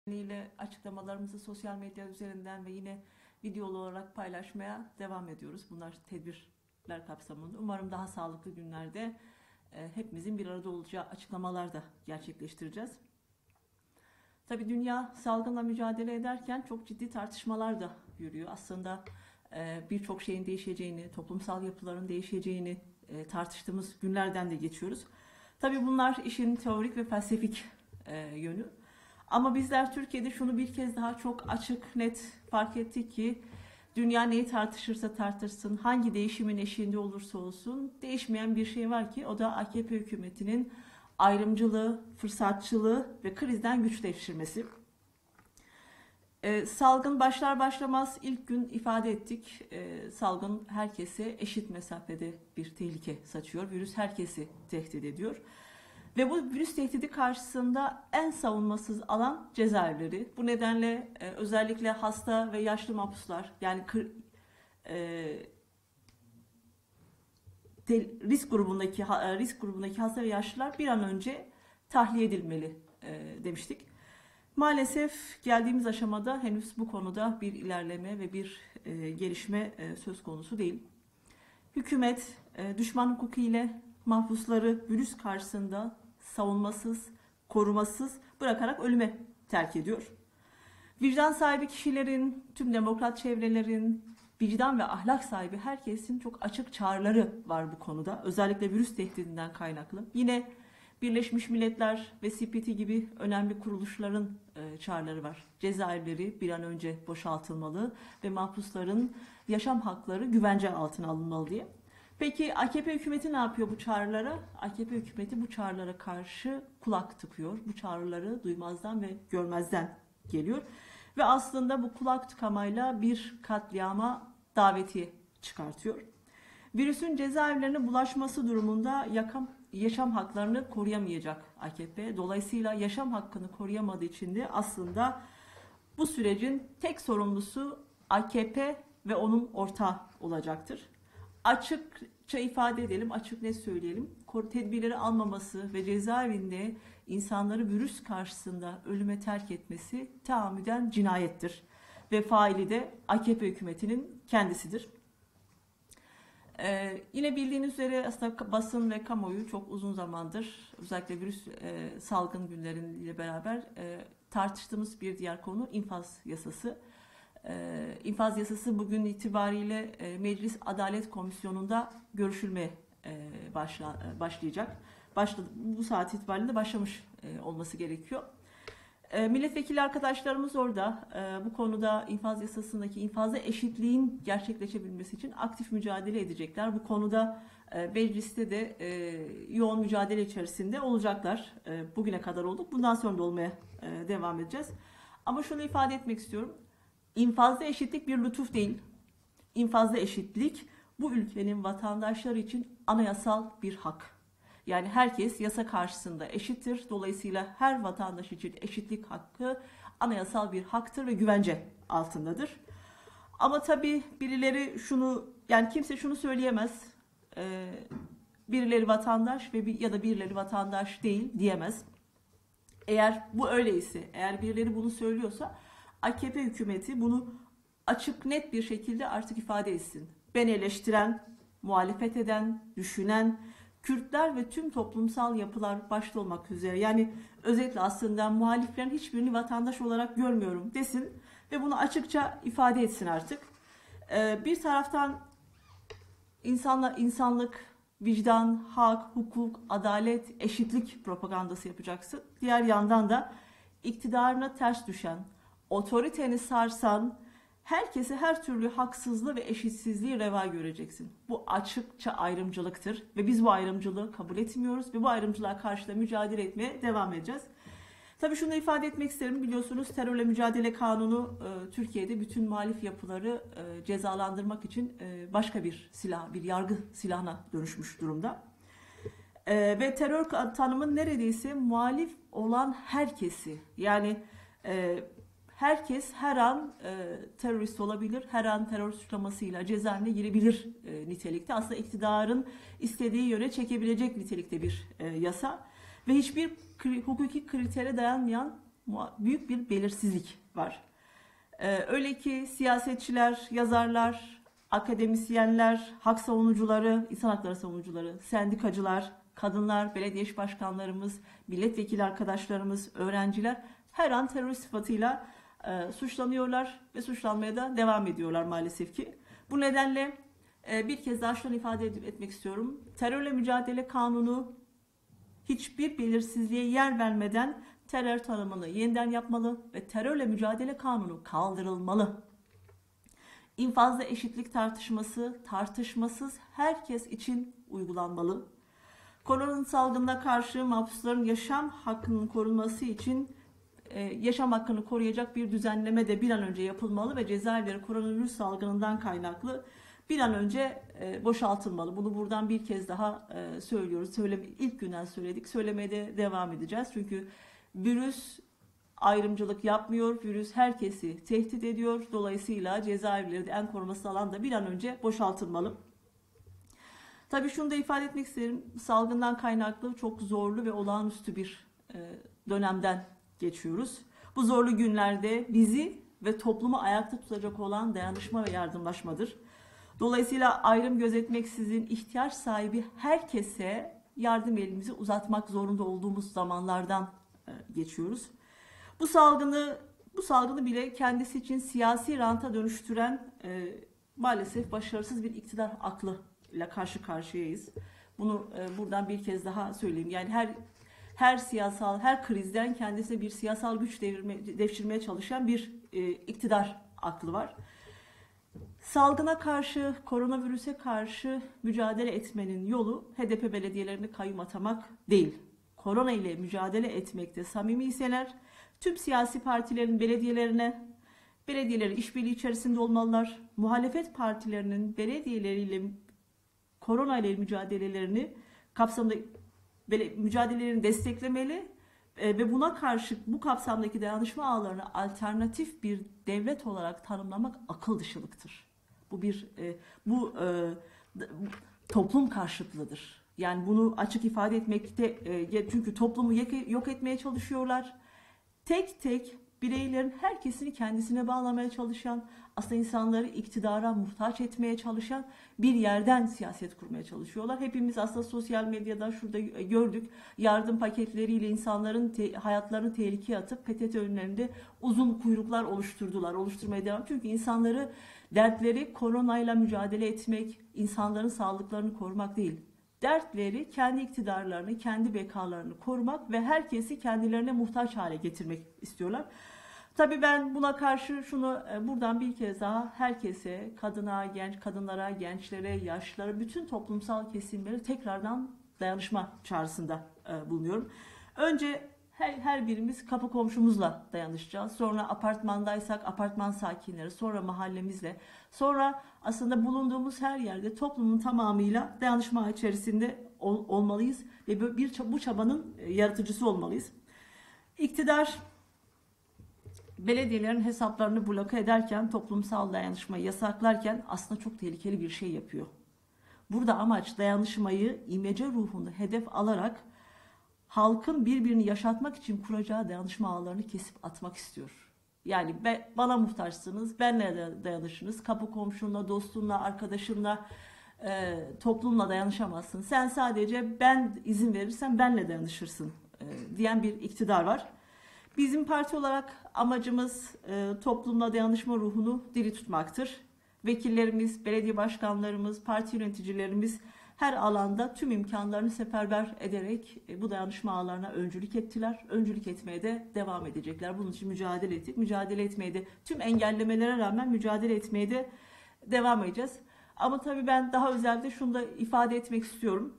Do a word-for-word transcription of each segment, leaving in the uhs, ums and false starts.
ile açıklamalarımızı sosyal medya üzerinden ve yine videolu olarak paylaşmaya devam ediyoruz. Bunlar tedbirler kapsamında. Umarım daha sağlıklı günlerde e, hepimizin bir arada olacağı açıklamalar da gerçekleştireceğiz. Tabii dünya salgınla mücadele ederken çok ciddi tartışmalar da yürüyor. Aslında e, birçok şeyin değişeceğini, toplumsal yapıların değişeceğini e, tartıştığımız günlerden de geçiyoruz. Tabii bunlar işin teorik ve felsefik e, yönü. Ama bizler Türkiye'de şunu bir kez daha çok açık, net fark ettik ki dünya neyi tartışırsa tartışsın, hangi değişimin eşiğinde olursa olsun değişmeyen bir şey var ki o da A K P hükümetinin ayrımcılığı, fırsatçılığı ve krizden güç devşirmesi. Ee, salgın başlar başlamaz ilk gün ifade ettik. Ee, salgın herkese eşit mesafede bir tehlike saçıyor. Virüs herkesi tehdit ediyor. Ve bu virüs tehdidi karşısında en savunmasız alan cezaevleri. Bu nedenle e, özellikle hasta ve yaşlı mahpuslar, yani kır, e, de, risk grubundaki risk grubundaki hasta ve yaşlılar bir an önce tahliye edilmeli e, demiştik. Maalesef geldiğimiz aşamada henüz bu konuda bir ilerleme ve bir e, gelişme e, söz konusu değil. Hükümet e, düşman hukuku ile mahpusları virüs karşısında savunmasız, korumasız bırakarak ölüme terk ediyor. Vicdan sahibi kişilerin, tüm demokrat çevrelerin, vicdan ve ahlak sahibi herkesin çok açık çağrıları var bu konuda. Özellikle virüs tehdidinden kaynaklı. Yine Birleşmiş Milletler ve C P T gibi önemli kuruluşların e, çağrıları var. Cezaevleri bir an önce boşaltılmalı ve mahpusların yaşam hakları güvence altına alınmalı diye. Peki A K P hükümeti ne yapıyor bu çağrılara? A K P hükümeti bu çağrılara karşı kulak tıkıyor. Bu çağrıları duymazdan ve görmezden geliyor. Ve aslında bu kulak tıkamayla bir katliama davetiye çıkartıyor. Virüsün cezaevlerine bulaşması durumunda yakam, yaşam haklarını koruyamayacak A K P. Dolayısıyla yaşam hakkını koruyamadığı için de aslında bu sürecin tek sorumlusu A K P ve onun ortağı olacaktır. Açıkça ifade edelim, açık ne söyleyelim. Tedbirleri almaması ve cezaevinde insanları virüs karşısında ölüme terk etmesi tahammüden cinayettir. Ve faili de A K P hükümetinin kendisidir. Ee, yine bildiğiniz üzere aslında basın ve kamuoyu çok uzun zamandır özellikle virüs e, salgın günleriyle beraber e, tartıştığımız bir diğer konu infaz yasası. Ee, infaz yasası bugün itibariyle e, Meclis Adalet Komisyonu'nda görüşülmeye e, başla, başlayacak. Başladı, bu saat itibariyle başlamış e, olması gerekiyor. E, milletvekili arkadaşlarımız orada e, bu konuda infaz yasasındaki infazda eşitliğin gerçekleşebilmesi için aktif mücadele edecekler. Bu konuda e, mecliste de e, yoğun mücadele içerisinde olacaklar. E, bugüne kadar olduk. Bundan sonra da olmaya e, devam edeceğiz. Ama şunu ifade etmek istiyorum. İnfazda eşitlik bir lütuf değil. İnfazda eşitlik bu ülkenin vatandaşları için anayasal bir hak. Yani herkes yasa karşısında eşittir. Dolayısıyla her vatandaş için eşitlik hakkı anayasal bir haktır ve güvence altındadır. Ama tabii birileri şunu, yani kimse şunu söyleyemez. Ee, birileri vatandaş ve bir, ya da birileri vatandaş değil diyemez. Eğer bu öyleyse, eğer birileri bunu söylüyorsa A K P hükümeti bunu açık net bir şekilde artık ifade etsin. Ben eleştiren, muhalefet eden, düşünen, Kürtler ve tüm toplumsal yapılar başta olmak üzere, yani özetle aslında muhaliflerin hiçbirini vatandaş olarak görmüyorum desin ve bunu açıkça ifade etsin artık. Ee, bir taraftan insanla, insanlık, vicdan, hak, hukuk, adalet, eşitlik propagandası yapacaksın. Diğer yandan da iktidarına ters düşen, otoriteni sarsan, herkese her türlü haksızlığı ve eşitsizliği reva göreceksin. Bu açıkça ayrımcılıktır ve biz bu ayrımcılığı kabul etmiyoruz ve bu ayrımcılığa karşı da mücadele etmeye devam edeceğiz. Tabii şunu ifade etmek isterim. Biliyorsunuz terörle mücadele kanunu e, Türkiye'de bütün muhalif yapıları e, cezalandırmak için e, başka bir silah, bir yargı silahına dönüşmüş durumda. E, ve terör tanımı neredeyse muhalif olan herkesi, yani e, herkes her an e, terörist olabilir, her an terör suçlamasıyla cezaevine girebilir e, nitelikte. Aslında iktidarın istediği yöne çekebilecek nitelikte bir e, yasa ve hiçbir kri, hukuki kritere dayanmayan büyük bir belirsizlik var. Öyle ki siyasetçiler, yazarlar, akademisyenler, hak savunucuları, insan hakları savunucuları, sendikacılar, kadınlar, belediye iş başkanlarımız, milletvekili arkadaşlarımız, öğrenciler her an terörist sıfatıyla e, suçlanıyorlar ve suçlanmaya da devam ediyorlar maalesef ki. Bu nedenle e, bir kez daha şunu ifade etmek istiyorum. Terörle mücadele kanunu hiçbir belirsizliğe yer vermeden terör tanımını yeniden yapmalı ve terörle mücadele kanunu kaldırılmalı. İnfazda eşitlik tartışması tartışmasız herkes için uygulanmalı. Korona salgınına karşı mahpusların yaşam hakkının korunması için e, yaşam hakkını koruyacak bir düzenleme de bir an önce yapılmalı ve cezaevleri koronavirüs salgınından kaynaklı bir an önce e, boşaltılmalı. Bunu buradan bir kez daha e, söylüyoruz. Söyleme, ilk günden söyledik. Söylemeye de devam edeceğiz. Çünkü virüs ayrımcılık yapmıyor. Virüs herkesi tehdit ediyor. Dolayısıyla cezaevleri de en korumasız alanda bir an önce boşaltılmalı. Tabii şunu da ifade etmek isterim. Salgından kaynaklı çok zorlu ve olağanüstü bir dönemden geçiyoruz. Bu zorlu günlerde bizi ve toplumu ayakta tutacak olan dayanışma ve yardımlaşmadır. Dolayısıyla ayrım gözetmeksizin ihtiyaç sahibi herkese yardım elimizi uzatmak zorunda olduğumuz zamanlardan geçiyoruz. Bu salgını bu salgını bile kendisi için siyasi ranta dönüştüren e, maalesef başarısız bir iktidar aklı ile karşı karşıyayız. Bunu e, buradan bir kez daha söyleyeyim. Yani her her siyasal, her krizden kendisine bir siyasal güç devirme, devşirmeye çalışan bir e, iktidar aklı var. Salgına karşı, koronavirüse karşı mücadele etmenin yolu H D P belediyelerine kayyum atamak değil. Korona ile mücadele etmekte samimiyseler tüm siyasi partilerin belediyelerine, belediyeleri işbirliği içerisinde olmalılar. Muhalefet partilerinin belediyeleriyle korona ile mücadelelerini kapsamında mücadelelerini desteklemeli ve buna karşı bu kapsamdaki dayanışma ağlarını alternatif bir devlet olarak tanımlamak akıl dışılıktır. Bu bir bu toplum karşıtlığıdır. Yani bunu açık ifade etmekte çünkü toplumu yok etmeye çalışıyorlar. Tek tek bireylerin herkesini kendisine bağlamaya çalışan, aslında insanları iktidara muhtaç etmeye çalışan bir yerden siyaset kurmaya çalışıyorlar. Hepimiz aslında sosyal medyada şurada gördük. Yardım paketleriyle insanların te- hayatlarını tehlikeye atıp P T T önlerinde uzun kuyruklar oluşturdular. Oluşturmaya devam. Çünkü insanları dertleri koronayla mücadele etmek, insanların sağlıklarını korumak değil. Dertleri kendi iktidarlarını, kendi bekalarını korumak ve herkesi kendilerine muhtaç hale getirmek istiyorlar. Tabii ben buna karşı şunu buradan bir kez daha herkese, kadına, genç kadınlara, gençlere, yaşlılara, bütün toplumsal kesimleri tekrardan dayanışma çağrısında bulunuyorum. Önce her, her birimiz kapı komşumuzla dayanışacağız. Sonra apartmandaysak apartman sakinleri, sonra mahallemizle, sonra aslında bulunduğumuz her yerde toplumun tamamıyla dayanışma içerisinde ol, olmalıyız ve bir bu çabanın yaratıcısı olmalıyız. İktidar belediyelerin hesaplarını bloke ederken, toplumsal dayanışmayı yasaklarken aslında çok tehlikeli bir şey yapıyor. Burada amaç dayanışmayı imece ruhunu hedef alarak halkın birbirini yaşatmak için kuracağı dayanışma ağlarını kesip atmak istiyor. Yani be, bana muhtaçsınız, benle dayanışınız, kapı komşunla, dostunla, arkadaşınla, e, toplumla dayanışamazsın. Sen sadece ben izin verirsen benle dayanışırsın e, diyen bir iktidar var. Bizim parti olarak amacımız e, toplumla dayanışma ruhunu diri tutmaktır. Vekillerimiz, belediye başkanlarımız, parti yöneticilerimiz her alanda tüm imkanlarını seferber ederek e, bu dayanışma ağlarına öncülük ettiler. Öncülük etmeye de devam edecekler. Bunun için mücadele ettik. Mücadele etmeye de tüm engellemelere rağmen mücadele etmeye de devam edeceğiz. Ama tabii ben daha özelde şunu da ifade etmek istiyorum.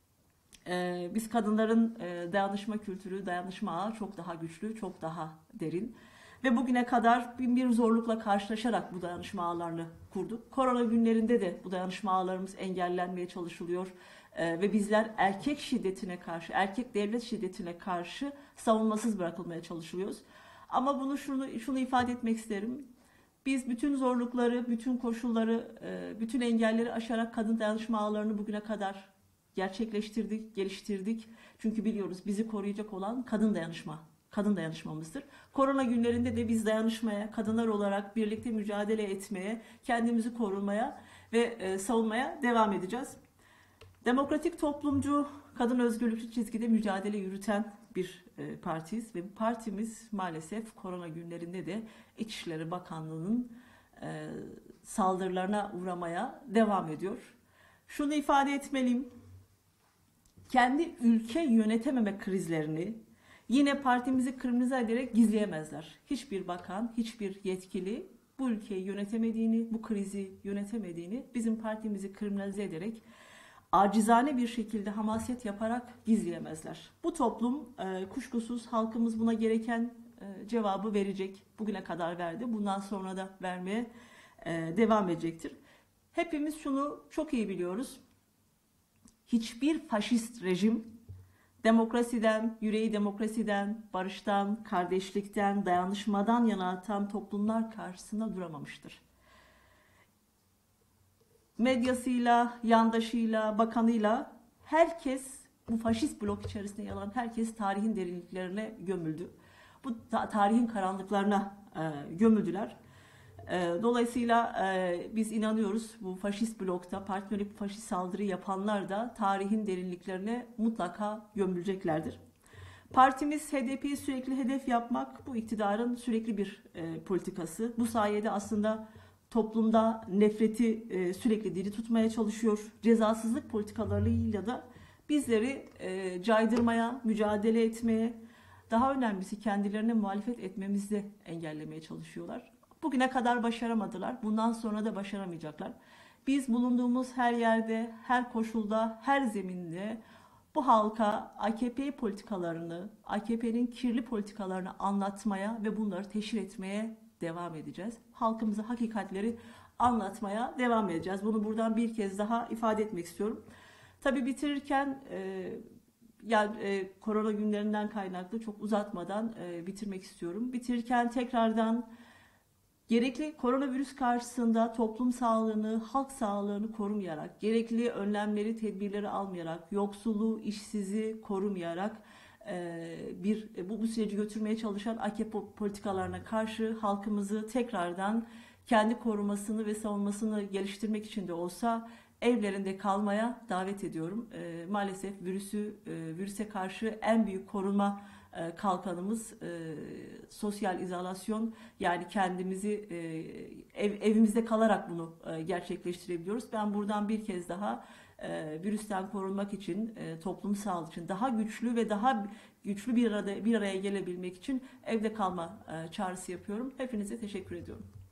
Ee, biz kadınların e, dayanışma kültürü, dayanışma ağı çok daha güçlü, çok daha derin. Ve bugüne kadar bin bir zorlukla karşılaşarak bu dayanışma ağlarını kurduk. Korona günlerinde de bu dayanışma ağlarımız engellenmeye çalışılıyor. Ee, ve bizler erkek şiddetine karşı, erkek devlet şiddetine karşı savunmasız bırakılmaya çalışılıyoruz. Ama bunu şunu, şunu ifade etmek isterim. Biz bütün zorlukları, bütün koşulları, e, bütün engelleri aşarak kadın dayanışma ağlarını bugüne kadar gerçekleştirdik, geliştirdik. Çünkü biliyoruz bizi koruyacak olan kadın dayanışma kadın dayanışmamızdır. Korona günlerinde de biz dayanışmaya, kadınlar olarak birlikte mücadele etmeye, kendimizi korumaya ve e, savunmaya devam edeceğiz. Demokratik toplumcu, kadın özgürlükçü çizgide mücadele yürüten bir e, partiyiz ve bu partimiz maalesef korona günlerinde de İçişleri Bakanlığı'nın e, saldırılarına uğramaya devam ediyor. Şunu ifade etmeliyim. Kendi ülke yönetememe krizlerini yine partimizi kriminalize ederek gizleyemezler. Hiçbir bakan, hiçbir yetkili bu ülkeyi yönetemediğini, bu krizi yönetemediğini bizim partimizi kriminalize ederek acizane bir şekilde hamaset yaparak gizleyemezler. Bu toplum e, kuşkusuz halkımız buna gereken e, cevabı verecek. Bugüne kadar verdi. Bundan sonra da vermeye e, devam edecektir. Hepimiz şunu çok iyi biliyoruz. Hiçbir faşist rejim demokrasiden, yüreği demokrasiden, barıştan, kardeşlikten, dayanışmadan yana atan toplumlar karşısında duramamıştır. Medyasıyla, yandaşıyla, bakanıyla herkes bu faşist blok içerisinde yer alan herkes tarihin derinliklerine gömüldü. Bu ta tarihin karanlıklarına e, gömüldüler. E, dolayısıyla e, biz inanıyoruz bu faşist blokta partnerik faşist saldırı yapanlar da tarihin derinliklerine mutlaka gömüleceklerdir. Partimiz H D P'yi sürekli hedef yapmak bu iktidarın sürekli bir e, politikası. Bu sayede aslında toplumda nefreti e, sürekli diri tutmaya çalışıyor. Cezasızlık politikalarıyla da bizleri e, caydırmaya, mücadele etmeye, daha önemlisi kendilerine muhalefet etmemizi engellemeye çalışıyorlar. Bugüne kadar başaramadılar. Bundan sonra da başaramayacaklar. Biz bulunduğumuz her yerde, her koşulda, her zeminde bu halka A K P politikalarını, A K P'nin kirli politikalarını anlatmaya ve bunları teşhir etmeye devam edeceğiz. Halkımıza hakikatleri anlatmaya devam edeceğiz. Bunu buradan bir kez daha ifade etmek istiyorum. Tabii bitirirken e, yani e, korona günlerinden kaynaklı çok uzatmadan e, bitirmek istiyorum. Bitirirken tekrardan gerekli koronavirüs karşısında toplum sağlığını, halk sağlığını korumayarak, gerekli önlemleri, tedbirleri almayarak, yoksulluğu, işsizi korumayarak bir bu, bu süreci götürmeye çalışan A K P politikalarına karşı halkımızı tekrardan kendi korumasını ve savunmasını geliştirmek için de olsa evlerinde kalmaya davet ediyorum. E, maalesef virüsü e, virüse karşı en büyük koruma e, kalkanımız e, sosyal izolasyon, yani kendimizi e, ev, evimizde kalarak bunu e, gerçekleştirebiliyoruz. Ben buradan bir kez daha e, virüsten korunmak için, e, toplum sağlığı için daha güçlü ve daha güçlü bir arada bir araya gelebilmek için evde kalma e, çağrısı yapıyorum. Hepinize teşekkür ediyorum.